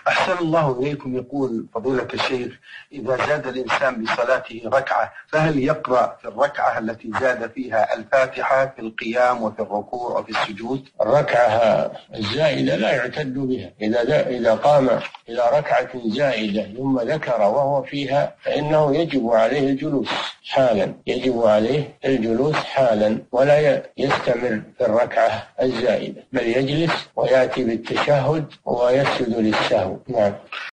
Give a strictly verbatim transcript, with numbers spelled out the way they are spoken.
أحسن الله إليكم. يقول فضيلة الشيخ: إذا زاد الإنسان بصلاته ركعة فهل يقرأ في الركعة التي زاد فيها الفاتحة في القيام وفي الركوع وفي السجود؟ الركعة الزائدة لا يعتد بها. إذا إذا قام إلى ركعة زائدة ثم ذكر وهو فيها فإنه يجب عليه الجلوس حالا، يجب عليه الجلوس حالا ولا يستمر في الركعة الزائدة، بل يجلس ويأتي بالتشهد ويسجد للسهو. نعم.